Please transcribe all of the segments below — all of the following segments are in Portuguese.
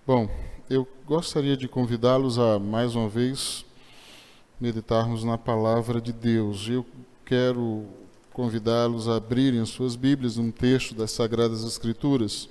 Bom, eu gostaria de convidá-los a, mais uma vez, meditarmos na Palavra de Deus. Eu quero convidá-los a abrirem as suas Bíblias num texto das Sagradas Escrituras,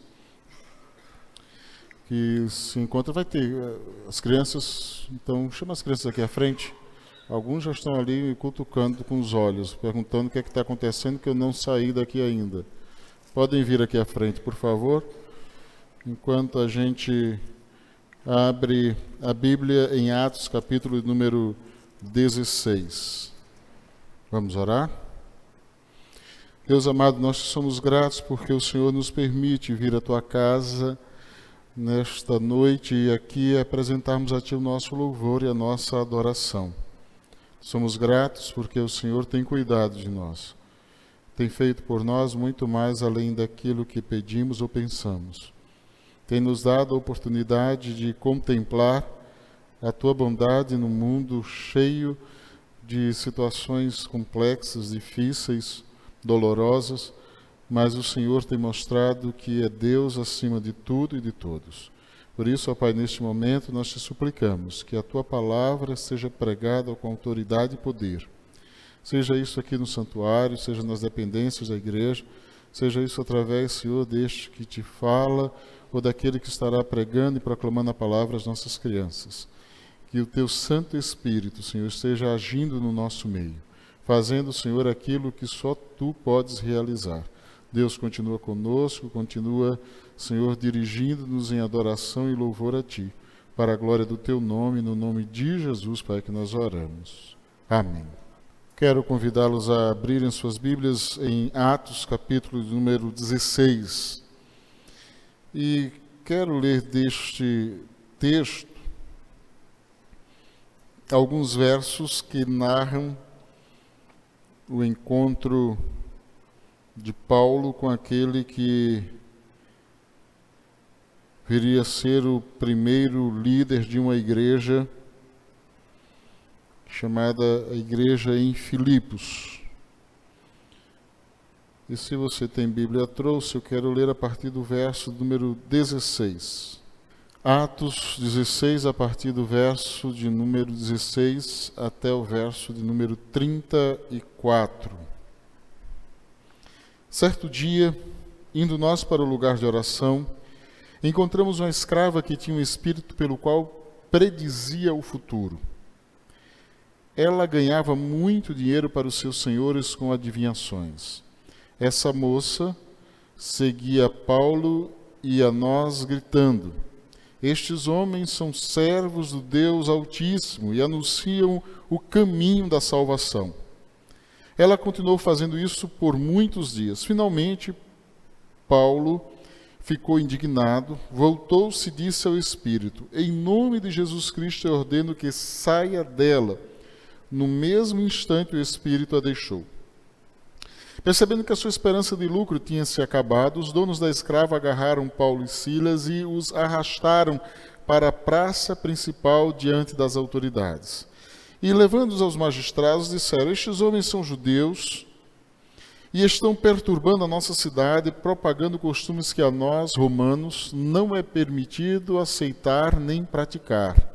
que se encontra, vai ter as crianças, então chama as crianças aqui à frente. Alguns já estão ali me cutucando com os olhos, perguntando o que é que está acontecendo, que eu não saí daqui ainda. Podem vir aqui à frente, por favor, enquanto a gente abre a Bíblia em Atos, capítulo número 16. Vamos orar? Deus amado, nós somos gratos porque o Senhor nos permite vir à Tua casa nesta noite e aqui apresentarmos a Ti o nosso louvor e a nossa adoração. Somos gratos porque o Senhor tem cuidado de nós. Tem feito por nós muito mais além daquilo que pedimos ou pensamos. Tem nos dado a oportunidade de contemplar a Tua bondade num mundo cheio de situações complexas, difíceis, dolorosas, mas o Senhor tem mostrado que é Deus acima de tudo e de todos. Por isso, ó Pai, neste momento nós te suplicamos que a Tua palavra seja pregada com autoridade e poder. Seja isso aqui no santuário, seja nas dependências da igreja, seja isso através, Senhor, deste que te fala, ou daquele que estará pregando e proclamando a palavra às nossas crianças. Que o Teu Santo Espírito, Senhor, esteja agindo no nosso meio, fazendo, Senhor, aquilo que só Tu podes realizar. Deus continua conosco, continua, Senhor, dirigindo-nos em adoração e louvor a Ti, para a glória do Teu nome, no nome de Jesus, Pai, que nós oramos. Amém. Quero convidá-los a abrirem suas Bíblias em Atos, capítulo número 16. E quero ler deste texto alguns versos que narram o encontro de Paulo com aquele que viria a ser o primeiro líder de uma igreja chamada a Igreja em Filipos. E se você tem Bíblia trouxe, eu quero ler a partir do verso número 16. Atos 16, a partir do verso de número 16 até o verso de número 34. Certo dia, indo nós para o lugar de oração, encontramos uma escrava que tinha um espírito pelo qual predizia o futuro. Ela ganhava muito dinheiro para os seus senhores com adivinhações. Essa moça seguia Paulo e a nós gritando: estes homens são servos do Deus Altíssimo e anunciam o caminho da salvação. Ela continuou fazendo isso por muitos dias. Finalmente, Paulo ficou indignado, voltou-se e disse ao Espírito: em nome de Jesus Cristo eu ordeno que saia dela. No mesmo instante o Espírito a deixou. Percebendo que a sua esperança de lucro tinha se acabado, os donos da escrava agarraram Paulo e Silas e os arrastaram para a praça principal diante das autoridades. E, levando-os aos magistrados, disseram: estes homens são judeus e estão perturbando a nossa cidade, propagando costumes que a nós, romanos, não é permitido aceitar nem praticar.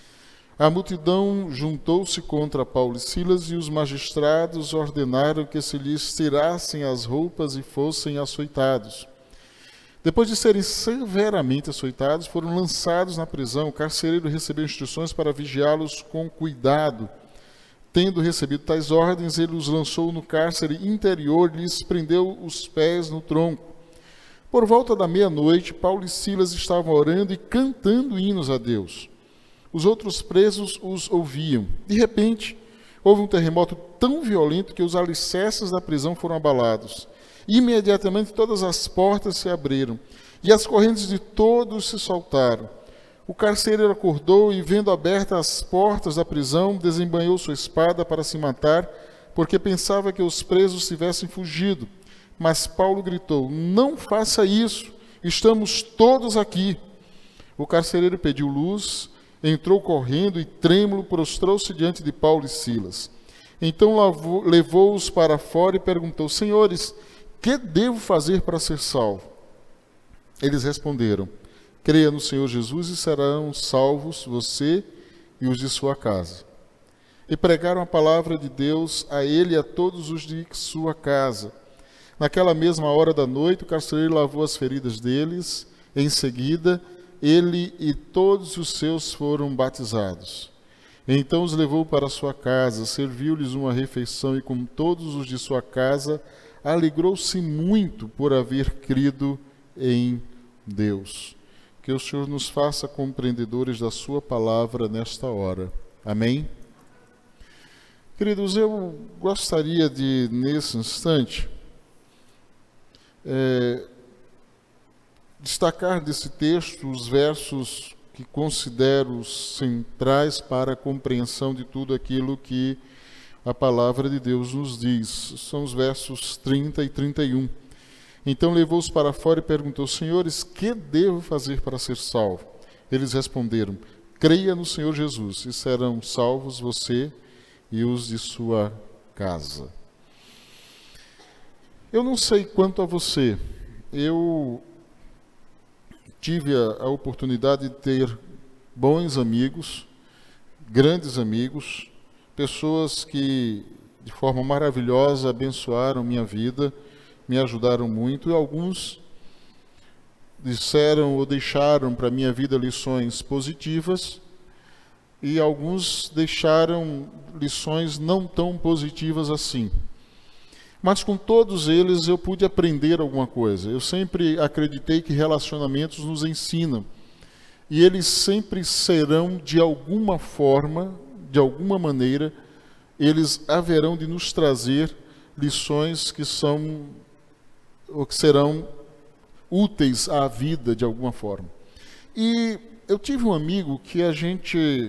A multidão juntou-se contra Paulo e Silas e os magistrados ordenaram que se lhes tirassem as roupas e fossem açoitados. Depois de serem severamente açoitados, foram lançados na prisão. O carcereiro recebeu instruções para vigiá-los com cuidado. Tendo recebido tais ordens, ele os lançou no cárcere interior e lhes prendeu os pés no tronco. Por volta da meia-noite, Paulo e Silas estavam orando e cantando hinos a Deus. Os outros presos os ouviam. De repente, houve um terremoto tão violento que os alicerces da prisão foram abalados. Imediatamente todas as portas se abriram e as correntes de todos se soltaram. O carcereiro acordou e, vendo abertas as portas da prisão, desembainhou sua espada para se matar, porque pensava que os presos tivessem fugido. Mas Paulo gritou: não faça isso, estamos todos aqui. O carcereiro pediu luz, entrou correndo e, trêmulo, prostrou-se diante de Paulo e Silas. Então levou-os para fora e perguntou: senhores, que devo fazer para ser salvo? Eles responderam: Creia no Senhor Jesus e serão salvos você e os de sua casa. E pregaram a palavra de Deus a ele e a todos os de sua casa. Naquela mesma hora da noite, o carcereiro lavou as feridas deles. Em seguida, ele e todos os seus foram batizados. Então os levou para sua casa, serviu-lhes uma refeição e, com todos os de sua casa, alegrou-se muito por haver crido em Deus. Que o Senhor nos faça compreendedores da sua palavra nesta hora. Amém? Queridos, eu gostaria de, nesse instante, destacar desse texto os versos que considero centrais para a compreensão de tudo aquilo que a palavra de Deus nos diz. São os versos 30 e 31. Então levou-os para fora e perguntou: Senhores, que devo fazer para ser salvo? Eles responderam: creia no Senhor Jesus, e serão salvos você e os de sua casa. Eu não sei quanto a você, eu tive a oportunidade de ter bons amigos, grandes amigos, pessoas que de forma maravilhosa abençoaram minha vida, me ajudaram muito, e alguns disseram ou deixaram para a minha vida lições positivas, e alguns deixaram lições não tão positivas assim. Mas com todos eles eu pude aprender alguma coisa. Eu sempre acreditei que relacionamentos nos ensinam. E eles sempre serão, de alguma forma, de alguma maneira, eles haverão de nos trazer lições que são, ou que serão úteis à vida de alguma forma. E eu tive um amigo que a gente,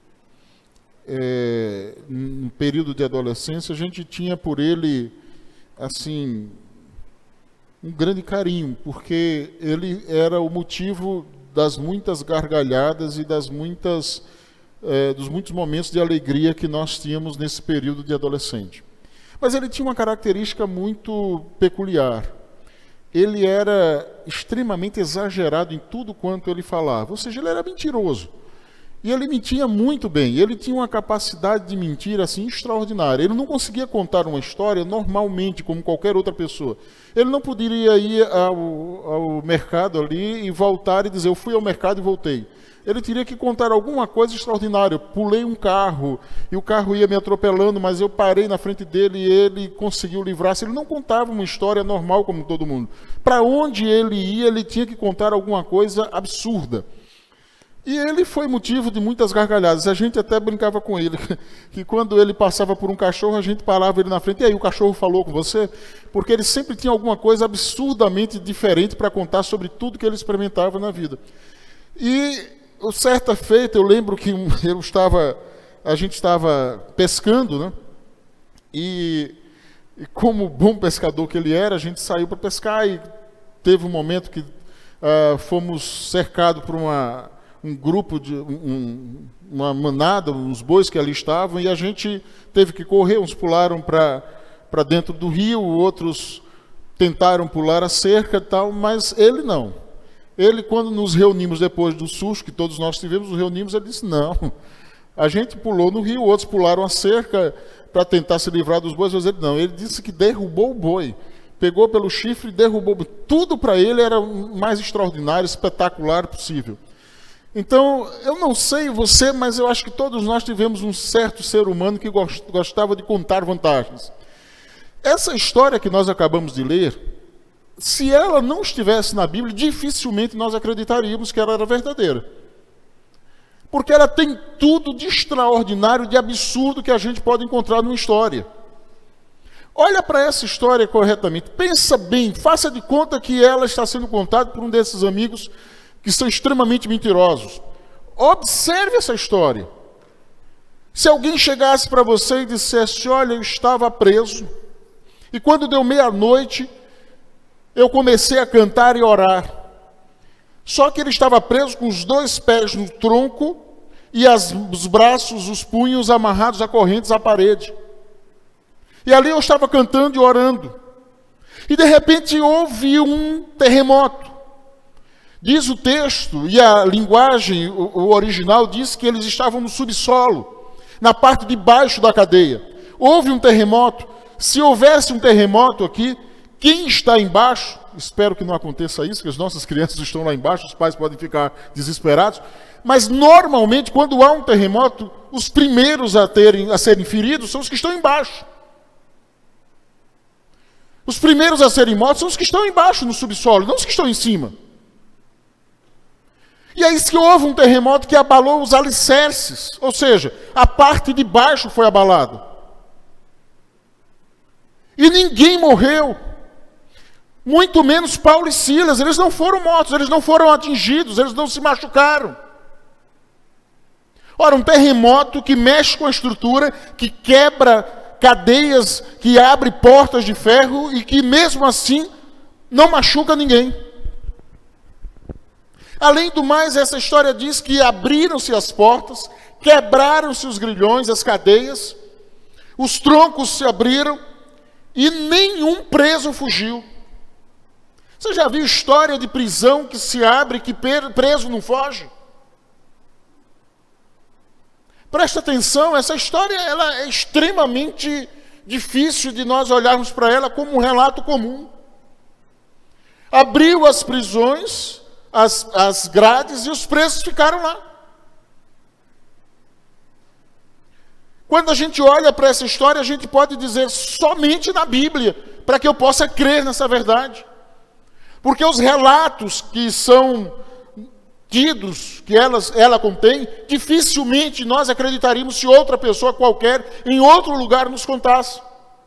no período de adolescência, a gente tinha por ele, assim, um grande carinho, porque ele era o motivo das muitas gargalhadas e dos muitos momentos de alegria que nós tínhamos nesse período de adolescente. Mas ele tinha uma característica muito peculiar. Ele era extremamente exagerado em tudo quanto ele falava, ou seja, ele era mentiroso. E ele mentia muito bem, ele tinha uma capacidade de mentir assim extraordinária. Ele não conseguia contar uma história normalmente, como qualquer outra pessoa. Ele não poderia ir ao mercado ali e voltar e dizer: eu fui ao mercado e voltei. Ele teria que contar alguma coisa extraordinária. Eu pulei um carro e o carro ia me atropelando, mas eu parei na frente dele e ele conseguiu livrar-se. Ele não contava uma história normal como todo mundo. Para onde ele ia, ele tinha que contar alguma coisa absurda. E ele foi motivo de muitas gargalhadas. A gente até brincava com ele, que quando ele passava por um cachorro, a gente parava ele na frente: e aí, o cachorro falou com você? Porque ele sempre tinha alguma coisa absurdamente diferente para contar sobre tudo que ele experimentava na vida. E, certa feita, eu lembro que a gente estava pescando, né? E como bom pescador que ele era, a gente saiu para pescar e teve um momento que fomos cercados por um grupo, uma manada, uns bois que ali estavam, e a gente teve que correr. Uns pularam para dentro do rio, outros tentaram pular a cerca e tal, mas ele não. Ele, quando nos reunimos depois do susto que todos nós tivemos, nos reunimos, ele disse: não, a gente pulou no rio, outros pularam a cerca para tentar se livrar dos bois, mas ele não. Ele disse que derrubou o boi, pegou pelo chifre e derrubou o boi. Tudo para ele era o mais extraordinário, espetacular possível. Então, eu não sei você, mas eu acho que todos nós tivemos um certo ser humano que gostava de contar vantagens. Essa história que nós acabamos de ler, se ela não estivesse na Bíblia, dificilmente nós acreditaríamos que ela era verdadeira. Porque ela tem tudo de extraordinário, de absurdo que a gente pode encontrar numa história. Olha para essa história corretamente, pensa bem, faça de conta que ela está sendo contada por um desses amigos que são extremamente mentirosos. Observe essa história. Se alguém chegasse para você e dissesse: olha, eu estava preso, e quando deu meia-noite, eu comecei a cantar e orar. Só que ele estava preso com os 2 pés no tronco e os braços, os punhos amarrados a correntes à parede. E ali eu estava cantando e orando. E de repente houve um terremoto. Diz o texto, e a linguagem, o original, diz que eles estavam no subsolo, na parte de baixo da cadeia. Houve um terremoto. Se houvesse um terremoto aqui, quem está embaixo, espero que não aconteça isso, que as nossas crianças estão lá embaixo, os pais podem ficar desesperados, mas normalmente quando há um terremoto, os primeiros a serem feridos são os que estão embaixo. Os primeiros a serem mortos são os que estão embaixo no subsolo, não os que estão em cima. E aí que houve um terremoto que abalou os alicerces, ou seja, a parte de baixo foi abalada. E ninguém morreu. Muito menos Paulo e Silas. Eles não foram mortos, eles não foram atingidos, eles não se machucaram. Ora, um terremoto que mexe com a estrutura, que quebra cadeias, que abre portas de ferro e que mesmo assim não machuca ninguém. Além do mais, essa história diz que abriram-se as portas, quebraram-se os grilhões, as cadeias, os troncos se abriram e nenhum preso fugiu. Você já viu história de prisão que se abre, que preso não foge? Presta atenção, essa história ela é extremamente difícil de nós olharmos para ela como um relato comum. Abriu as prisões, as grades, e os presos ficaram lá. Quando a gente olha para essa história, a gente pode dizer somente na Bíblia, para que eu possa crer nessa verdade. Porque os relatos que são tidos, que ela contém, dificilmente nós acreditaríamos se outra pessoa qualquer, em outro lugar, nos contasse.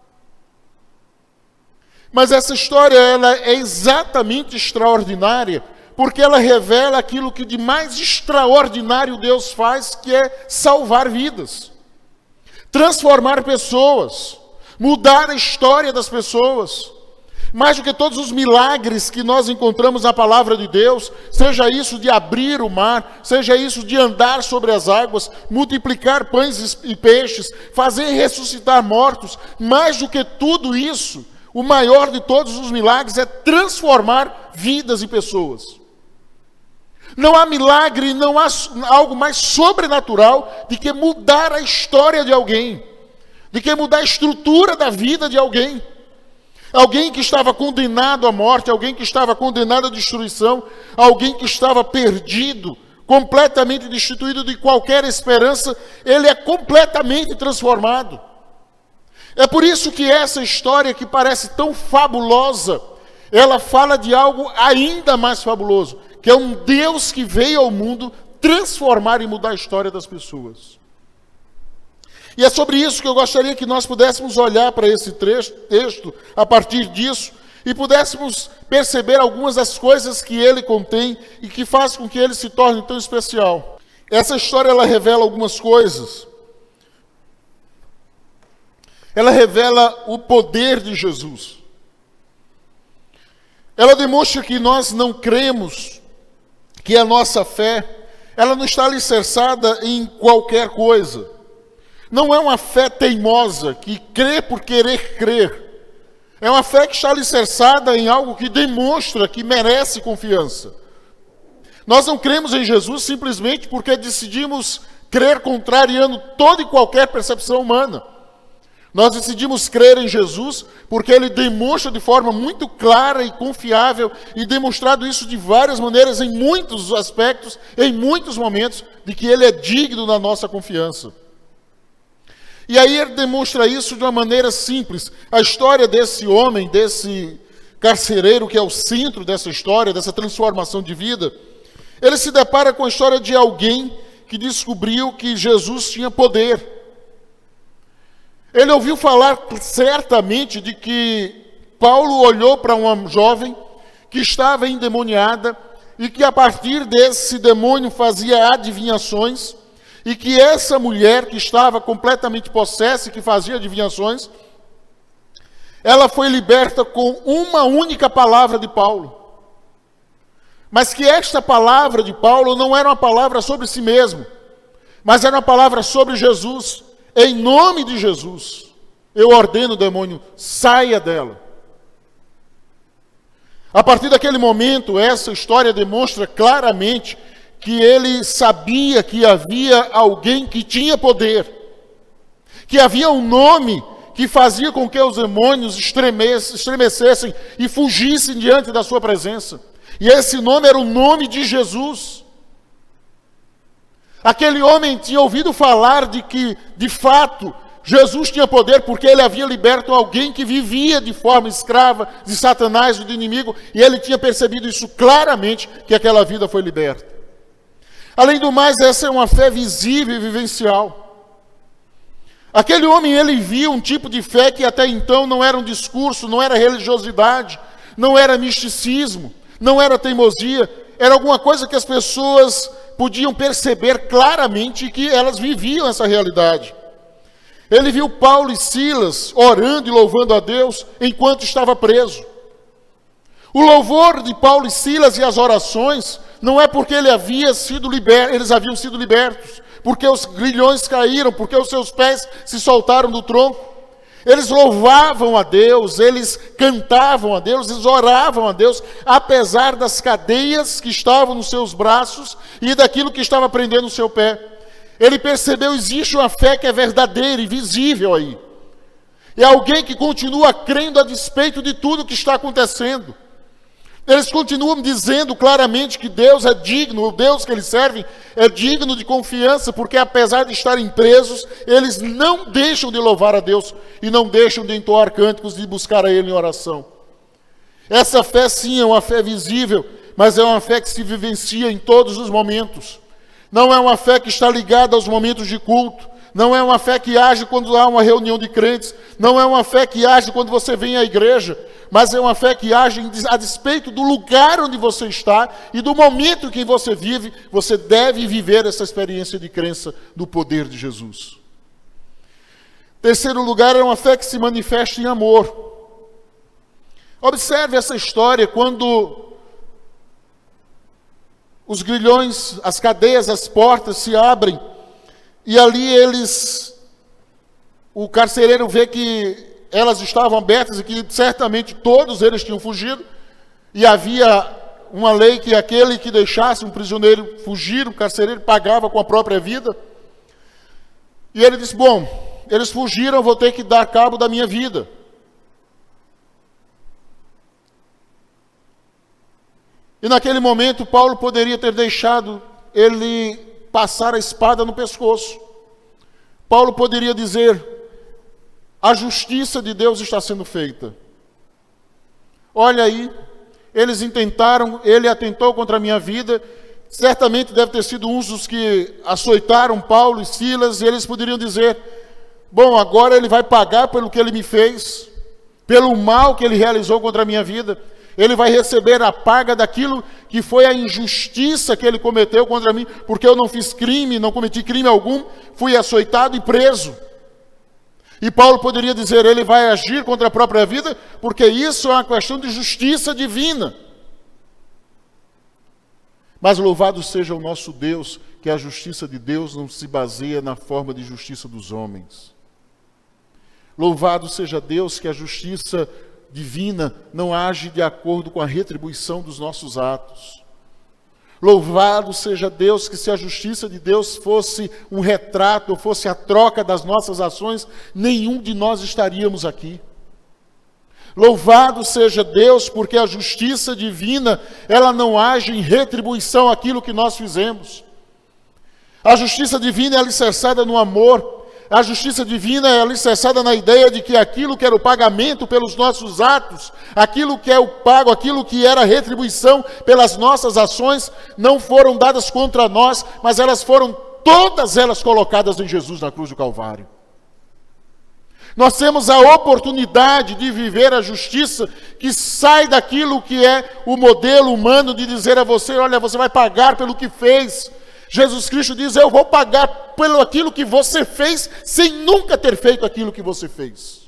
Mas essa história ela é exatamente extraordinária, porque ela revela aquilo que de mais extraordinário Deus faz, que é salvar vidas, transformar pessoas, mudar a história das pessoas. Mais do que todos os milagres que nós encontramos na palavra de Deus, seja isso de abrir o mar, seja isso de andar sobre as águas, multiplicar pães e peixes, fazer ressuscitar mortos, mais do que tudo isso, o maior de todos os milagres é transformar vidas e pessoas. Não há milagre, não há algo mais sobrenatural de que mudar a história de alguém, de que mudar a estrutura da vida de alguém. Alguém que estava condenado à morte, alguém que estava condenado à destruição, alguém que estava perdido, completamente destituído de qualquer esperança, ele é completamente transformado. É por isso que essa história, que parece tão fabulosa, ela fala de algo ainda mais fabuloso, que é um Deus que veio ao mundo transformar e mudar a história das pessoas. E é sobre isso que eu gostaria que nós pudéssemos olhar para esse texto, a partir disso, e pudéssemos perceber algumas das coisas que ele contém e que faz com que ele se torne tão especial. Essa história, ela revela algumas coisas. Ela revela o poder de Jesus. Ela demonstra que nós não cremos, que a nossa fé, ela não está alicerçada em qualquer coisa. Não é uma fé teimosa, que crê por querer crer. É uma fé que está alicerçada em algo que demonstra que merece confiança. Nós não cremos em Jesus simplesmente porque decidimos crer contrariando toda e qualquer percepção humana. Nós decidimos crer em Jesus porque ele demonstra de forma muito clara e confiável, e demonstrado isso de várias maneiras, em muitos aspectos, em muitos momentos, de que ele é digno da nossa confiança. E aí ele demonstra isso de uma maneira simples. A história desse homem, desse carcereiro, que é o centro dessa história, dessa transformação de vida, ele se depara com a história de alguém que descobriu que Jesus tinha poder. Ele ouviu falar certamente de que Paulo olhou para uma jovem que estava endemoniada e que a partir desse demônio fazia adivinhações, e que essa mulher que estava completamente possessa e que fazia adivinhações, ela foi liberta com uma única palavra de Paulo. Mas que esta palavra de Paulo não era uma palavra sobre si mesmo, mas era uma palavra sobre Jesus. Em nome de Jesus, eu ordeno o demônio, saia dela. A partir daquele momento, essa história demonstra claramente que ele sabia que havia alguém que tinha poder, que havia um nome que fazia com que os demônios estremecessem e fugissem diante da sua presença. E esse nome era o nome de Jesus. Aquele homem tinha ouvido falar de que, de fato, Jesus tinha poder porque ele havia liberto alguém que vivia de forma escrava de Satanás e do inimigo, e ele tinha percebido isso claramente, que aquela vida foi liberta. Além do mais, essa é uma fé visível e vivencial. Aquele homem, ele viu um tipo de fé que até então não era um discurso, não era religiosidade, não era misticismo, não era teimosia, era alguma coisa que as pessoas podiam perceber claramente que elas viviam essa realidade. Ele viu Paulo e Silas orando e louvando a Deus enquanto estava preso. O louvor de Paulo e Silas e as orações não é porque eles haviam sido libertos, porque os grilhões caíram, porque os seus pés se soltaram do tronco. Eles louvavam a Deus, eles cantavam a Deus, eles oravam a Deus, apesar das cadeias que estavam nos seus braços e daquilo que estava prendendo o seu pé. Ele percebeu, existe uma fé que é verdadeira e visível aí. É alguém que continua crendo a despeito de tudo que está acontecendo. Eles continuam dizendo claramente que Deus é digno, o Deus que eles servem é digno de confiança, porque apesar de estarem presos, eles não deixam de louvar a Deus e não deixam de entoar cânticos e buscar a Ele em oração. Essa fé sim é uma fé visível, mas é uma fé que se vivencia em todos os momentos. Não é uma fé que está ligada aos momentos de culto. Não é uma fé que age quando há uma reunião de crentes. Não é uma fé que age quando você vem à igreja. Mas é uma fé que age a despeito do lugar onde você está e do momento que você vive. Você deve viver essa experiência de crença do poder de Jesus. Terceiro lugar, é uma fé que se manifesta em amor. Observe essa história quando os grilhões, as cadeias, as portas se abrem, e ali o carcereiro vê que elas estavam abertas e que certamente todos eles tinham fugido, e havia uma lei que aquele que deixasse um prisioneiro fugir, o carcereiro pagava com a própria vida. E ele disse, bom, eles fugiram, eu vou ter que dar cabo da minha vida. E naquele momento, Paulo poderia ter deixado ele passar a espada no pescoço. Paulo poderia dizer, a justiça de Deus está sendo feita. Olha aí, eles intentaram, ele atentou contra a minha vida, certamente deve ter sido uns dos que açoitaram Paulo e Silas, e eles poderiam dizer, bom, agora ele vai pagar pelo que ele me fez, pelo mal que ele realizou contra a minha vida. Ele vai receber a paga daquilo que foi a injustiça que ele cometeu contra mim, porque eu não fiz crime, não cometi crime algum, fui açoitado e preso. E Paulo poderia dizer, ele vai agir contra a própria vida, porque isso é uma questão de justiça divina. Mas louvado seja o nosso Deus, que a justiça de Deus não se baseia na forma de justiça dos homens. Louvado seja Deus, que a justiça divina não age de acordo com a retribuição dos nossos atos. Louvado seja Deus, que se a justiça de Deus fosse um retrato, ou fosse a troca das nossas ações, nenhum de nós estaríamos aqui. Louvado seja Deus, porque a justiça divina, ela não age em retribuição àquilo que nós fizemos. A justiça divina é alicerçada no amor. A justiça divina é alicerçada na ideia de que aquilo que era o pagamento pelos nossos atos, aquilo que é o pago, aquilo que era a retribuição pelas nossas ações, não foram dadas contra nós, mas elas foram todas elas colocadas em Jesus na cruz do Calvário. Nós temos a oportunidade de viver a justiça que sai daquilo que é o modelo humano de dizer a você, olha, você vai pagar pelo que fez. Jesus Cristo diz, eu vou pagar pelo aquilo que você fez, sem nunca ter feito aquilo que você fez.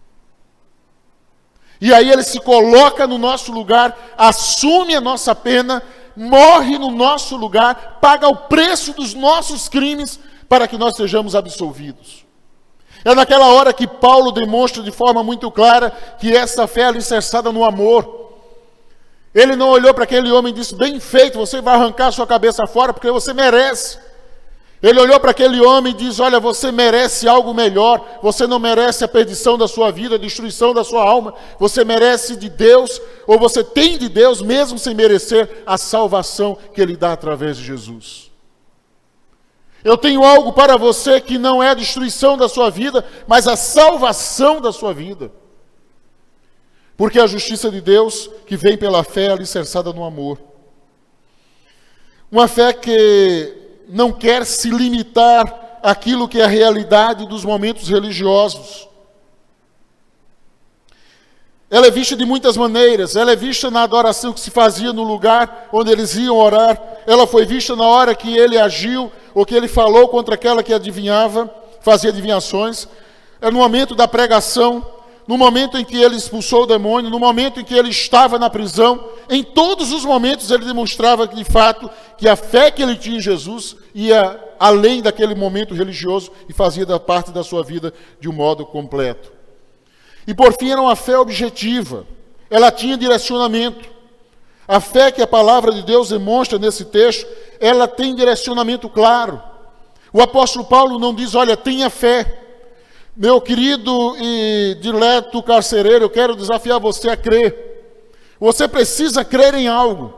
E aí ele se coloca no nosso lugar, assume a nossa pena, morre no nosso lugar, paga o preço dos nossos crimes, para que nós sejamos absolvidos. É naquela hora que Paulo demonstra de forma muito clara que essa fé é alicerçada no amor. Ele não olhou para aquele homem e disse: bem feito, você vai arrancar sua cabeça fora porque você merece. Ele olhou para aquele homem e disse: olha, você merece algo melhor, você não merece a perdição da sua vida, a destruição da sua alma, você merece de Deus, ou você tem de Deus, mesmo sem merecer a salvação que Ele dá através de Jesus. Eu tenho algo para você que não é a destruição da sua vida, mas a salvação da sua vida. Porque a justiça de Deus, que vem pela fé, é alicerçada no amor. Uma fé que não quer se limitar àquilo que é a realidade dos momentos religiosos. Ela é vista de muitas maneiras. Ela é vista na adoração que se fazia no lugar onde eles iam orar. Ela foi vista na hora que ele agiu, ou que ele falou contra aquela que adivinhava, fazia adivinhações. É no momento da pregação, no momento em que ele expulsou o demônio, no momento em que ele estava na prisão. Em todos os momentos ele demonstrava de fato que a fé que ele tinha em Jesus ia além daquele momento religioso e fazia da parte da sua vida de um modo completo. E por fim era uma fé objetiva, ela tinha direcionamento. A fé que a palavra de Deus demonstra nesse texto, ela tem direcionamento claro. O apóstolo Paulo não diz: olha, tenha fé. Meu querido e dileto carcereiro, eu quero desafiar você a crer. Você precisa crer em algo.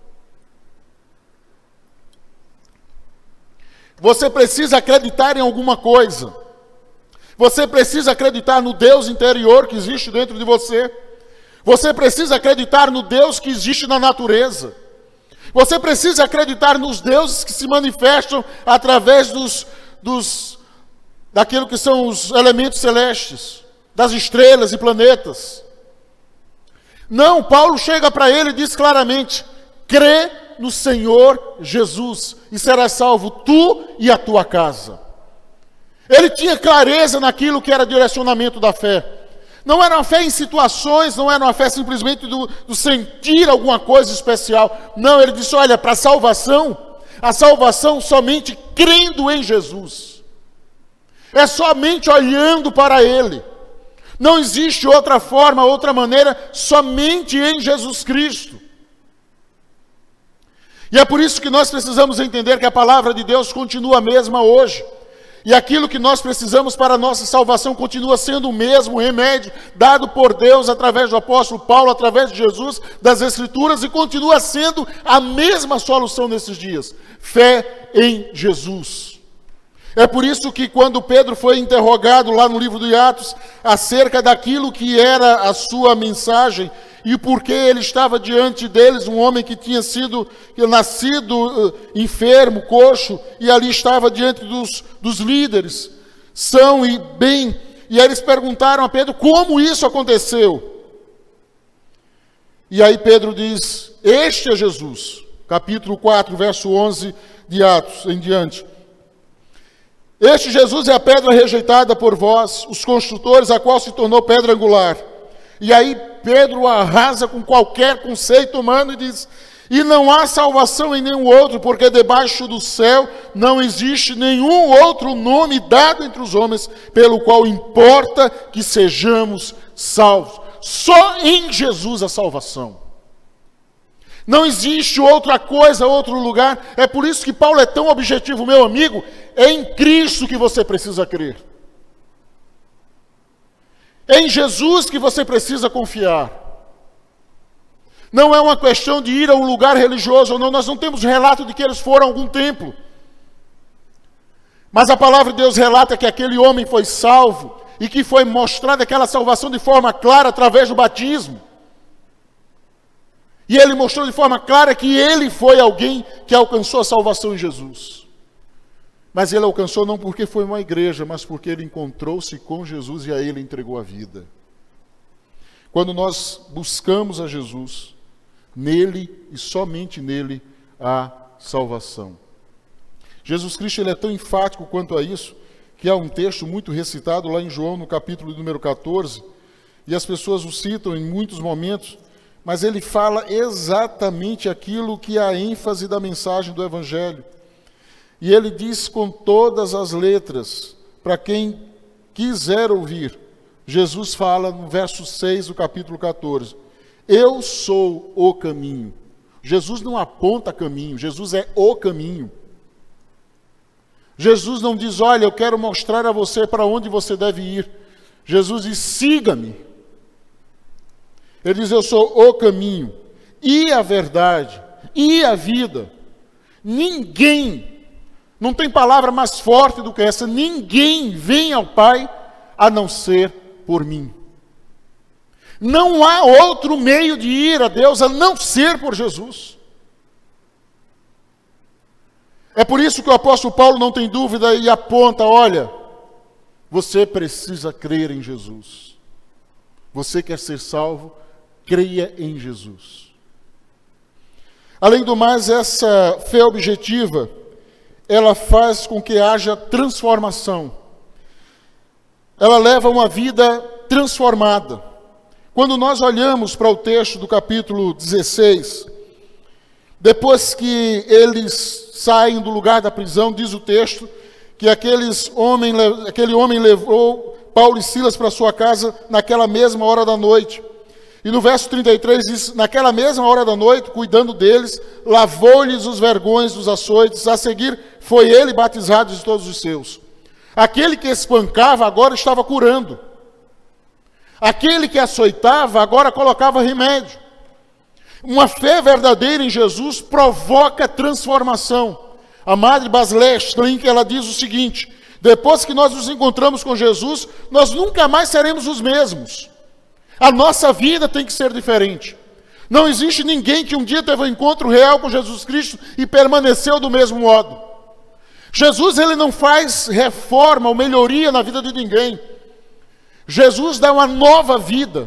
Você precisa acreditar em alguma coisa. Você precisa acreditar no Deus interior que existe dentro de você. Você precisa acreditar no Deus que existe na natureza. Você precisa acreditar nos deuses que se manifestam através daquilo que são os elementos celestes, das estrelas e planetas. Não, Paulo chega para ele e diz claramente: crê no Senhor Jesus e serás salvo tu e a tua casa. Ele tinha clareza naquilo que era direcionamento da fé. Não era uma fé em situações, não era uma fé simplesmente do sentir alguma coisa especial. Não, ele disse: olha, para a salvação somente crendo em Jesus. É somente olhando para Ele. Não existe outra forma, outra maneira, somente em Jesus Cristo. E é por isso que nós precisamos entender que a palavra de Deus continua a mesma hoje. E aquilo que nós precisamos para a nossa salvação continua sendo o mesmo remédio dado por Deus através do apóstolo Paulo, através de Jesus, das Escrituras, e continua sendo a mesma solução nesses dias: fé em Jesus. É por isso que quando Pedro foi interrogado lá no livro de Atos acerca daquilo que era a sua mensagem e por que ele estava diante deles, um homem que tinha nascido enfermo, coxo, e ali estava diante dos líderes, são e bem, e aí eles perguntaram a Pedro como isso aconteceu. E aí Pedro diz: este é Jesus, capítulo 4, verso 11 de Atos em diante. Este Jesus é a pedra rejeitada por vós, os construtores, a qual se tornou pedra angular. E aí Pedro arrasa com qualquer conceito humano e diz: e não há salvação em nenhum outro, porque debaixo do céu não existe nenhum outro nome dado entre os homens, pelo qual importa que sejamos salvos. Só em Jesus a salvação. Não existe outra coisa, outro lugar. É por isso que Paulo é tão objetivo, meu amigo. É em Cristo que você precisa crer. É em Jesus que você precisa confiar. Não é uma questão de ir a um lugar religioso ou não. Nós não temos relato de que eles foram a algum templo. Mas a palavra de Deus relata que aquele homem foi salvo e que foi mostrada aquela salvação de forma clara através do batismo. E ele mostrou de forma clara que ele foi alguém que alcançou a salvação em Jesus. Mas ele alcançou não porque foi uma igreja, mas porque ele encontrou-se com Jesus e a ele entregou a vida. Quando nós buscamos a Jesus, nele e somente nele há salvação. Jesus Cristo ele é tão enfático quanto a isso, que há um texto muito recitado lá em João, no capítulo número 14, e as pessoas o citam em muitos momentos, mas ele fala exatamente aquilo que é a ênfase da mensagem do Evangelho. E ele diz com todas as letras, para quem quiser ouvir, Jesus fala no verso 6 do capítulo 14, Eu sou o caminho. Jesus não aponta caminho, Jesus é o caminho. Jesus não diz, olha, eu quero mostrar a você para onde você deve ir. Jesus diz, siga-me. Ele diz, eu sou o caminho, e a verdade, e a vida. Ninguém, não tem palavra mais forte do que essa, ninguém vem ao Pai a não ser por mim. Não há outro meio de ir a Deus a não ser por Jesus. É por isso que o apóstolo Paulo não tem dúvida e aponta, olha, você precisa crer em Jesus. Você quer ser salvo, creia em Jesus. Além do mais, essa fé objetiva, ela faz com que haja transformação. Ela leva uma vida transformada. Quando nós olhamos para o texto do capítulo 16, depois que eles saem do lugar da prisão, diz o texto, que aquele homem levou Paulo e Silas para sua casa naquela mesma hora da noite. E no verso 33 diz, naquela mesma hora da noite, cuidando deles, lavou-lhes os vergões dos açoites, a seguir foi ele batizado de todos os seus. Aquele que espancava agora estava curando. Aquele que açoitava agora colocava remédio. Uma fé verdadeira em Jesus provoca transformação. A Madre Basilea Strinck, ela diz o seguinte, depois que nós nos encontramos com Jesus, nós nunca mais seremos os mesmos. A nossa vida tem que ser diferente. Não existe ninguém que um dia teve um encontro real com Jesus Cristo e permaneceu do mesmo modo. Jesus, ele não faz reforma ou melhoria na vida de ninguém. Jesus dá uma nova vida.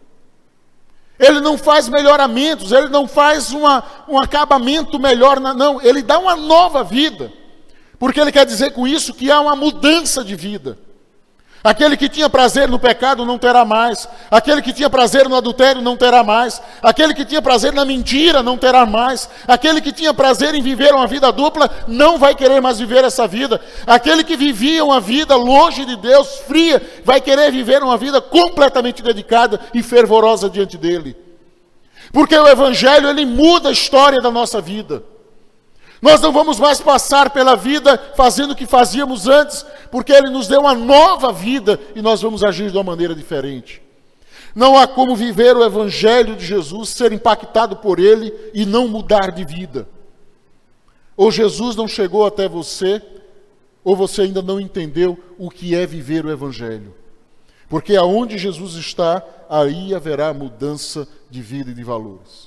Ele não faz melhoramentos, ele não faz um acabamento melhor, não. Ele dá uma nova vida. Porque ele quer dizer com isso que há uma mudança de vida. Aquele que tinha prazer no pecado não terá mais. Aquele que tinha prazer no adultério não terá mais. Aquele que tinha prazer na mentira não terá mais. Aquele que tinha prazer em viver uma vida dupla não vai querer mais viver essa vida. Aquele que vivia uma vida longe de Deus, fria, vai querer viver uma vida completamente dedicada e fervorosa diante dele. Porque o Evangelho, ele muda a história da nossa vida. Nós não vamos mais passar pela vida fazendo o que fazíamos antes, porque Ele nos deu uma nova vida e nós vamos agir de uma maneira diferente. Não há como viver o Evangelho de Jesus, ser impactado por Ele e não mudar de vida. Ou Jesus não chegou até você, ou você ainda não entendeu o que é viver o Evangelho. Porque aonde Jesus está, aí haverá mudança de vida e de valores.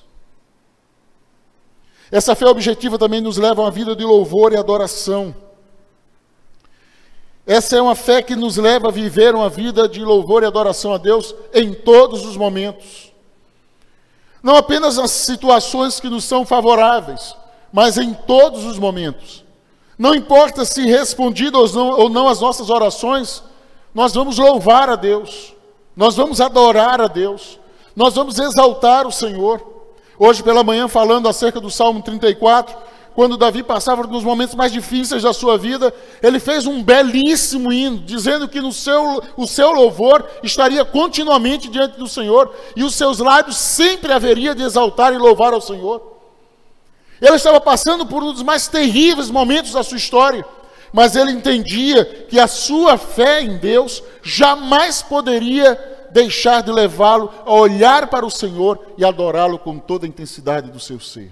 Essa fé objetiva também nos leva a uma vida de louvor e adoração. Essa é uma fé que nos leva a viver uma vida de louvor e adoração a Deus em todos os momentos. Não apenas nas situações que nos são favoráveis, mas em todos os momentos. Não importa se respondidas ou não as nossas orações, nós vamos louvar a Deus, nós vamos adorar a Deus, nós vamos exaltar o Senhor. Hoje pela manhã, falando acerca do Salmo 34, quando Davi passava nos momentos mais difíceis da sua vida, ele fez um belíssimo hino, dizendo que o seu louvor estaria continuamente diante do Senhor, e os seus lábios sempre haveria de exaltar e louvar ao Senhor. Ele estava passando por um dos mais terríveis momentos da sua história, mas ele entendia que a sua fé em Deus jamais poderia deixar de levá-lo a olhar para o Senhor e adorá-lo com toda a intensidade do seu ser.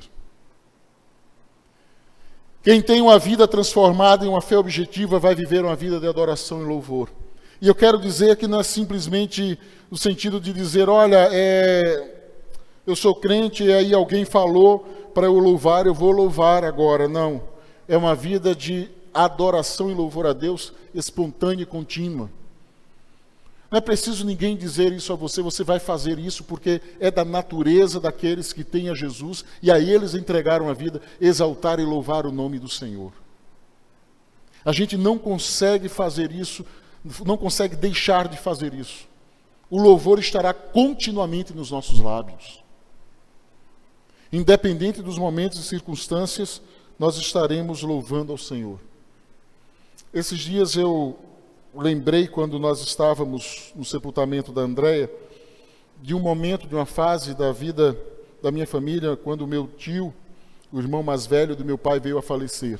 Quem tem uma vida transformada em uma fé objetiva vai viver uma vida de adoração e louvor. E eu quero dizer que não é simplesmente no sentido de dizer, olha, eu sou crente e aí alguém falou para eu louvar, eu vou louvar agora. Não, é uma vida de adoração e louvor a Deus espontânea e contínua. Não é preciso ninguém dizer isso a você, você vai fazer isso porque é da natureza daqueles que têm a Jesus e a eles entregaram a vida, exaltar e louvar o nome do Senhor. A gente não consegue fazer isso, não consegue deixar de fazer isso. O louvor estará continuamente nos nossos lábios. Independente dos momentos e circunstâncias, nós estaremos louvando ao Senhor. Esses dias eu lembrei, quando nós estávamos no sepultamento da Andréia, de um momento, de uma fase da vida da minha família, quando o meu tio, o irmão mais velho do meu pai, veio a falecer.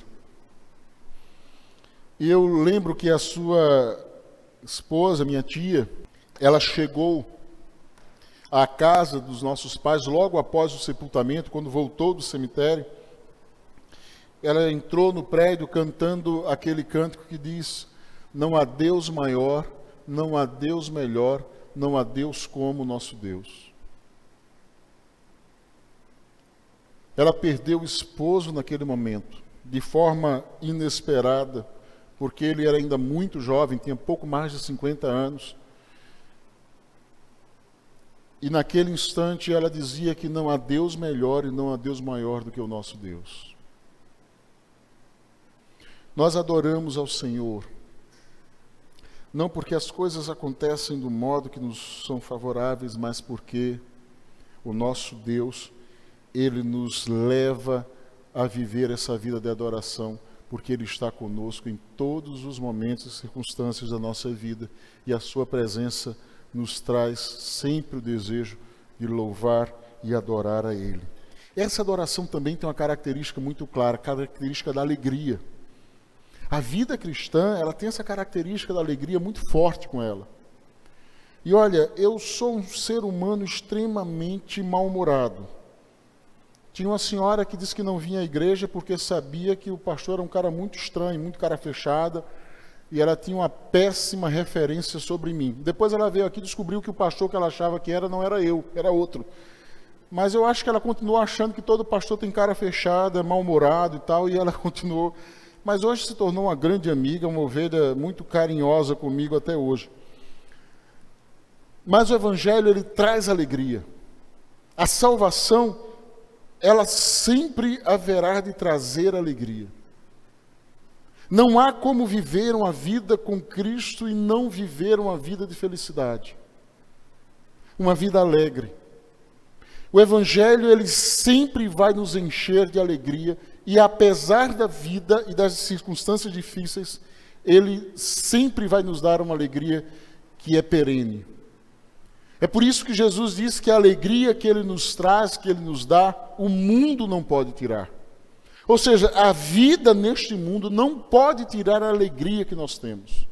E eu lembro que a sua esposa, minha tia, ela chegou à casa dos nossos pais logo após o sepultamento, quando voltou do cemitério. Ela entrou no prédio cantando aquele cântico que diz: não há Deus maior, não há Deus melhor, não há Deus como o nosso Deus. Ela perdeu o esposo naquele momento, de forma inesperada, porque ele era ainda muito jovem, tinha pouco mais de 50 anos. E naquele instante ela dizia que não há Deus melhor e não há Deus maior do que o nosso Deus. Nós adoramos ao Senhor, não porque as coisas acontecem do modo que nos são favoráveis, mas porque o nosso Deus, Ele nos leva a viver essa vida de adoração, porque Ele está conosco em todos os momentos e circunstâncias da nossa vida, e a Sua presença nos traz sempre o desejo de louvar e adorar a Ele. Essa adoração também tem uma característica muito clara, a característica da alegria. A vida cristã, ela tem essa característica da alegria muito forte com ela. E olha, eu sou um ser humano extremamente mal-humorado. Tinha uma senhora que disse que não vinha à igreja porque sabia que o pastor era um cara muito estranho, muito cara fechada, e ela tinha uma péssima referência sobre mim. Depois ela veio aqui e descobriu que o pastor que ela achava que era não era eu, era outro. Mas eu acho que ela continuou achando que todo pastor tem cara fechada, mal-humorado e tal, e ela continuou. Mas hoje se tornou uma grande amiga, uma ovelha muito carinhosa comigo até hoje. Mas o Evangelho, ele traz alegria. A salvação, ela sempre haverá de trazer alegria. Não há como viver uma vida com Cristo e não viver uma vida de felicidade. Uma vida alegre. O Evangelho, ele sempre vai nos encher de alegria, e apesar da vida e das circunstâncias difíceis, ele sempre vai nos dar uma alegria que é perene. É por isso que Jesus diz que a alegria que ele nos traz, que ele nos dá, o mundo não pode tirar. Ou seja, a vida neste mundo não pode tirar a alegria que nós temos.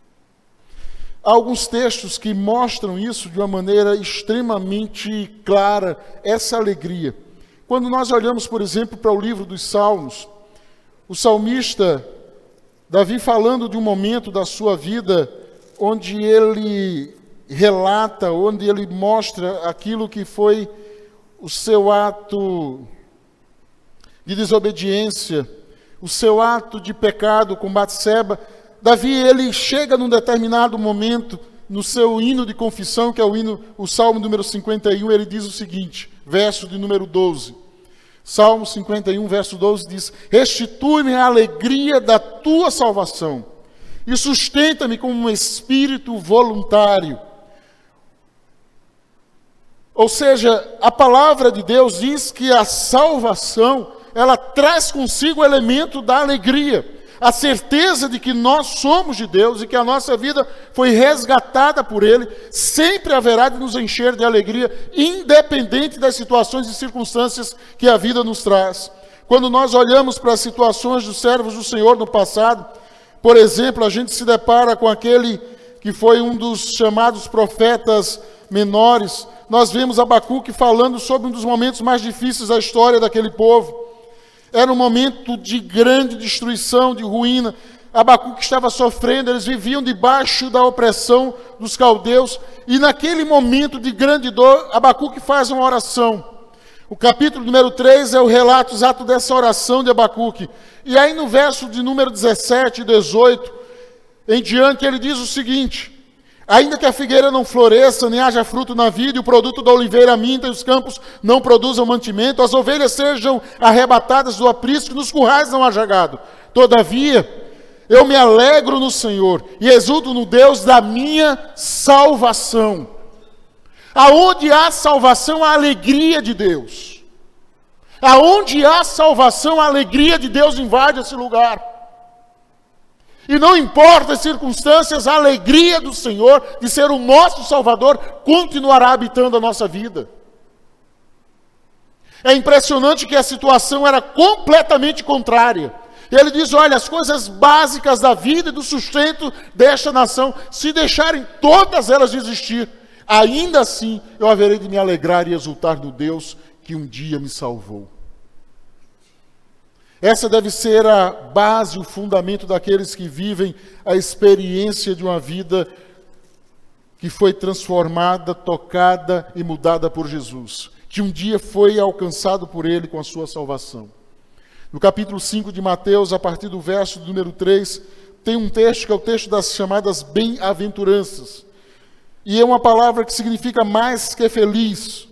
Há alguns textos que mostram isso de uma maneira extremamente clara, essa alegria. Quando nós olhamos, por exemplo, para o livro dos Salmos, o salmista Davi, falando de um momento da sua vida onde ele relata, onde ele mostra aquilo que foi o seu ato de desobediência, o seu ato de pecado com Batseba. Davi, ele chega num determinado momento, no seu hino de confissão, que é o Salmo número 51, ele diz o seguinte, verso de número 12. Salmo 51, verso 12 diz: restitui-me a alegria da tua salvação e sustenta-me com um espírito voluntário. Ou seja, a palavra de Deus diz que a salvação, ela traz consigo o elemento da alegria. A certeza de que nós somos de Deus e que a nossa vida foi resgatada por Ele, sempre haverá de nos encher de alegria, independente das situações e circunstâncias que a vida nos traz. Quando nós olhamos para as situações dos servos do Senhor no passado, por exemplo, a gente se depara com aquele que foi um dos chamados profetas menores. Nós vemos Abacuque falando sobre um dos momentos mais difíceis da história daquele povo. Era um momento de grande destruição, de ruína. Abacuque estava sofrendo, eles viviam debaixo da opressão dos caldeus. E naquele momento de grande dor, Abacuque faz uma oração. O capítulo número 3 é o relato exato dessa oração de Abacuque. E aí no verso de número 17 e 18, em diante, ele diz o seguinte: ainda que a figueira não floresça, nem haja fruto na vida, e o produto da oliveira minta, e os campos não produzam mantimento, as ovelhas sejam arrebatadas do aprisco, e nos currais não haja gado. Todavia, eu me alegro no Senhor, e exulto no Deus da minha salvação. Aonde há salvação, há alegria de Deus. Aonde há salvação, a alegria de Deus invade esse lugar. E não importa as circunstâncias, a alegria do Senhor, de ser o nosso Salvador, continuará habitando a nossa vida. É impressionante que a situação era completamente contrária. Ele diz, olha, as coisas básicas da vida e do sustento desta nação, se deixarem todas elas de existir, ainda assim eu haverei de me alegrar e exultar no Deus que um dia me salvou. Essa deve ser a base, o fundamento daqueles que vivem a experiência de uma vida que foi transformada, tocada e mudada por Jesus, que um dia foi alcançado por Ele com a sua salvação. No capítulo 5 de Mateus, a partir do verso número 3, tem um texto que é o texto das chamadas bem-aventuranças. E é uma palavra que significa mais que feliz.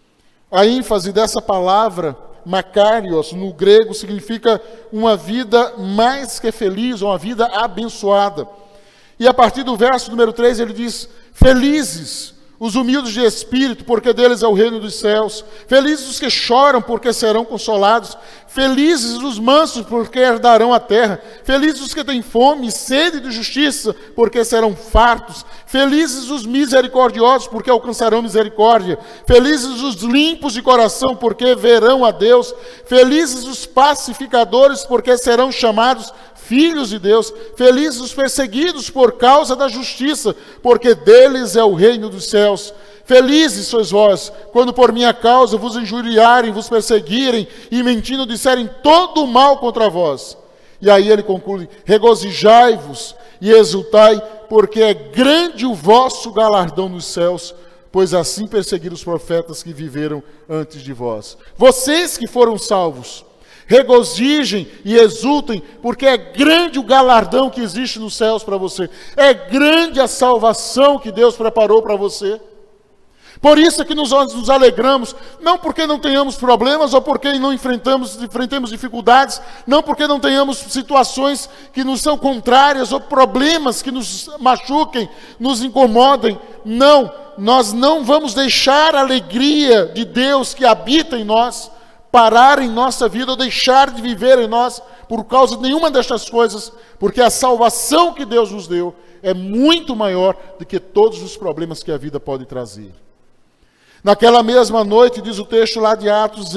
A ênfase dessa palavra, makarios, no grego, significa uma vida mais que feliz, uma vida abençoada. E a partir do verso número 3, ele diz, felizes os humildes de espírito, porque deles é o reino dos céus. Felizes os que choram, porque serão consolados. Felizes os mansos, porque herdarão a terra. Felizes os que têm fome e sede de justiça, porque serão fartos. Felizes os misericordiosos, porque alcançarão misericórdia. Felizes os limpos de coração, porque verão a Deus. Felizes os pacificadores, porque serão chamados filhos de Deus. Felizes os perseguidos por causa da justiça, porque deles é o reino dos céus. Felizes sois vós, quando por minha causa vos injuriarem, vos perseguirem e mentindo disserem todo o mal contra vós. E aí ele conclui, regozijai-vos e exultai, porque é grande o vosso galardão nos céus, pois assim perseguiram os profetas que viveram antes de vós. Vocês que foram salvos, regozijem e exultem, porque é grande o galardão que existe nos céus para você. É grande a salvação que Deus preparou para você. Por isso é que nós nos alegramos, não porque não tenhamos problemas, ou porque não enfrentemos dificuldades, não porque não tenhamos situações que nos são contrárias, ou problemas que nos machuquem, nos incomodem. Não, nós não vamos deixar a alegria de Deus que habita em nós parar em nossa vida ou deixar de viver em nós por causa de nenhuma destas coisas, porque a salvação que Deus nos deu é muito maior do que todos os problemas que a vida pode trazer. Naquela mesma noite, diz o texto lá de Atos,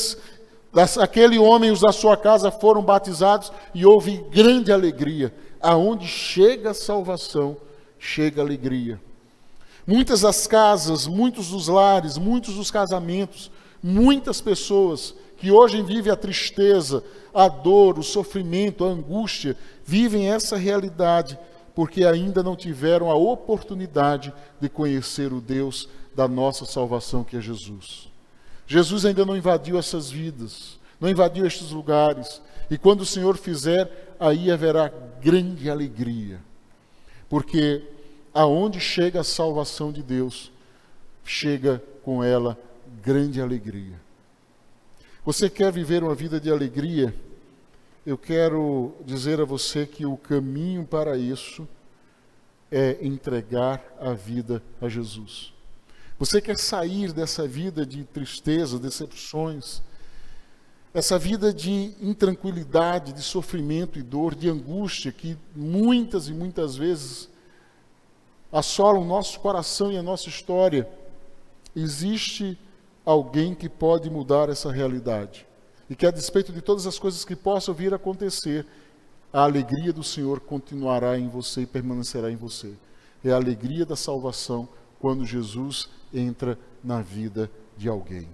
aquele homem e os da sua casa foram batizados e houve grande alegria. Aonde chega a salvação, chega a alegria. Muitas das casas, muitos dos lares, muitos dos casamentos, muitas pessoas que hoje vivem a tristeza, a dor, o sofrimento, a angústia, vivem essa realidade porque ainda não tiveram a oportunidade de conhecer o Deus da nossa salvação, que é Jesus. Jesus ainda não invadiu essas vidas, não invadiu estes lugares, e quando o Senhor fizer, aí haverá grande alegria, porque aonde chega a salvação de Deus, chega com ela grande alegria. Você quer viver uma vida de alegria? Eu quero dizer a você que o caminho para isso é entregar a vida a Jesus. Você quer sair dessa vida de tristeza, decepções, essa vida de intranquilidade, de sofrimento e dor, de angústia que muitas e muitas vezes assolam o nosso coração e a nossa história? Existe alguém que pode mudar essa realidade e que, a despeito de todas as coisas que possam vir a acontecer, a alegria do Senhor continuará em você e permanecerá em você. É a alegria da salvação quando Jesus entra na vida de alguém.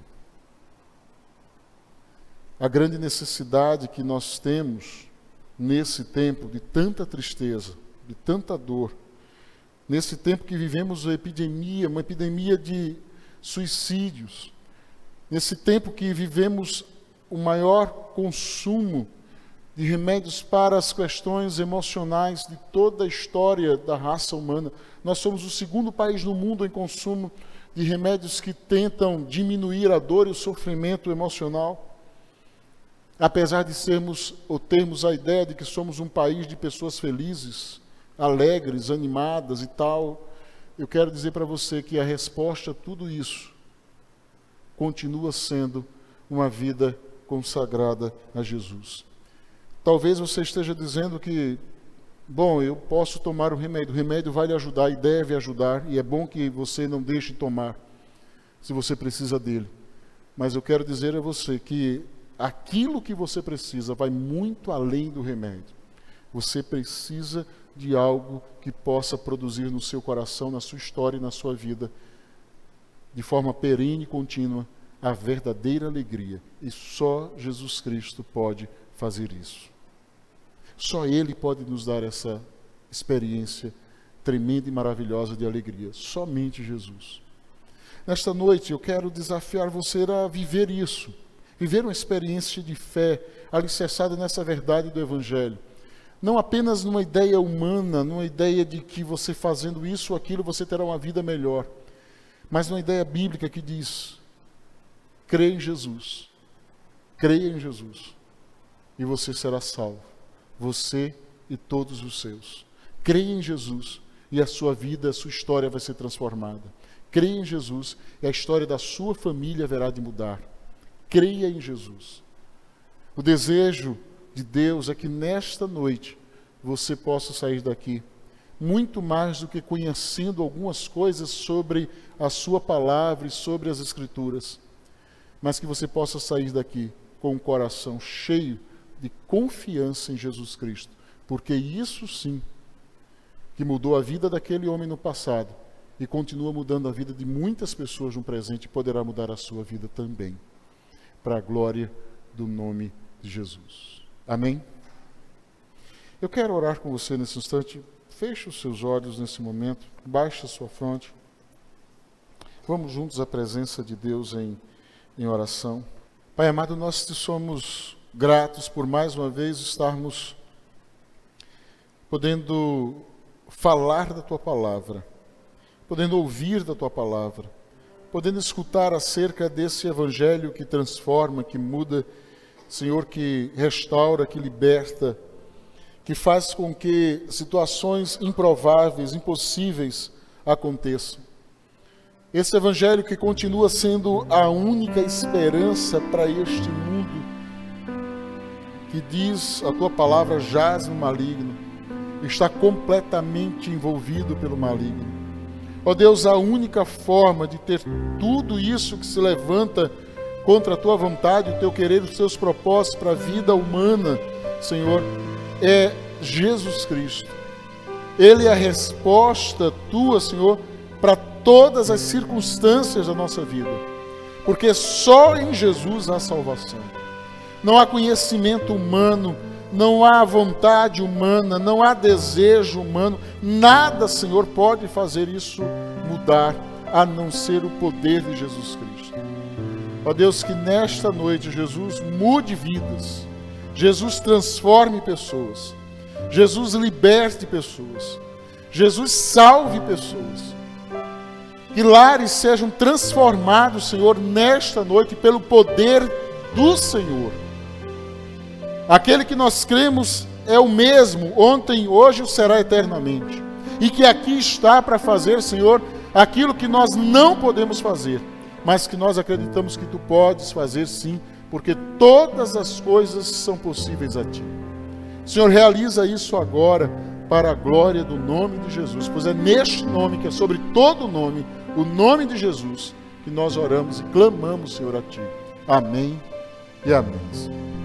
A grande necessidade que nós temos nesse tempo de tanta tristeza, de tanta dor, nesse tempo que vivemos uma epidemia de suicídios, nesse tempo que vivemos o maior consumo de remédios para as questões emocionais de toda a história da raça humana. Nós somos o segundo país no mundo em consumo de remédios que tentam diminuir a dor e o sofrimento emocional. Apesar de sermos ou termos a ideia de que somos um país de pessoas felizes, alegres, animadas e tal, eu quero dizer para você que a resposta a tudo isso continua sendo uma vida consagrada a Jesus. Talvez você esteja dizendo que Bom, eu posso tomar o remédio vai lhe ajudar e deve ajudar, e é bom que você não deixe de tomar, se você precisa dele. Mas eu quero dizer a você que aquilo que você precisa vai muito além do remédio. Você precisa de algo que possa produzir no seu coração, na sua história e na sua vida, de forma perene e contínua, a verdadeira alegria. E só Jesus Cristo pode fazer isso. Só Ele pode nos dar essa experiência tremenda e maravilhosa de alegria. Somente Jesus. Nesta noite eu quero desafiar você a viver isso. Viver uma experiência de fé alicerçada nessa verdade do Evangelho. Não apenas numa ideia humana, numa ideia de que você fazendo isso ou aquilo você terá uma vida melhor. Mas numa ideia bíblica que diz: creia em Jesus. Creia em Jesus. E você será salvo. Você e todos os seus. Creia em Jesus e a sua vida, a sua história vai ser transformada. Creia em Jesus e a história da sua família haverá de mudar. Creia em Jesus. O desejo de Deus é que nesta noite você possa sair daqui muito mais do que conhecendo algumas coisas sobre a sua palavra e sobre as Escrituras, mas que você possa sair daqui com um coração cheio de confiança em Jesus Cristo, porque isso sim que mudou a vida daquele homem no passado e continua mudando a vida de muitas pessoas no presente e poderá mudar a sua vida também, para a glória do nome de Jesus. Amém? Eu quero orar com você nesse instante. Feche os seus olhos nesse momento, baixe a sua fronte. Vamos juntos à presença de Deus em oração. Pai amado, nós te somos gratos por mais uma vez estarmos podendo falar da Tua Palavra, podendo ouvir da Tua Palavra, podendo escutar acerca desse Evangelho que transforma, que muda, Senhor, que restaura, que liberta, que faz com que situações improváveis, impossíveis aconteçam. Esse Evangelho que continua sendo a única esperança para este mundo, que diz, a Tua Palavra jaz no maligno, está completamente envolvido pelo maligno. Ó Deus, a única forma de ter tudo isso que se levanta contra a Tua vontade, o Teu querer, os Teus propósitos para a vida humana, Senhor, é Jesus Cristo. Ele é a resposta Tua, Senhor, para todas as circunstâncias da nossa vida. Porque só em Jesus há salvação. Não há conhecimento humano, não há vontade humana, não há desejo humano. Nada, Senhor, pode fazer isso mudar, a não ser o poder de Jesus Cristo. Ó Deus, que nesta noite Jesus mude vidas. Jesus transforme pessoas. Jesus liberte pessoas. Jesus salve pessoas. Que lares sejam transformados, Senhor, nesta noite pelo poder do Senhor. Aquele que nós cremos é o mesmo, ontem, hoje e será eternamente. E que aqui está para fazer, Senhor, aquilo que nós não podemos fazer, mas que nós acreditamos que Tu podes fazer sim, porque todas as coisas são possíveis a Ti. Senhor, realiza isso agora para a glória do nome de Jesus, pois é neste nome, que é sobre todo nome, o nome de Jesus, que nós oramos e clamamos, Senhor, a Ti. Amém e amém.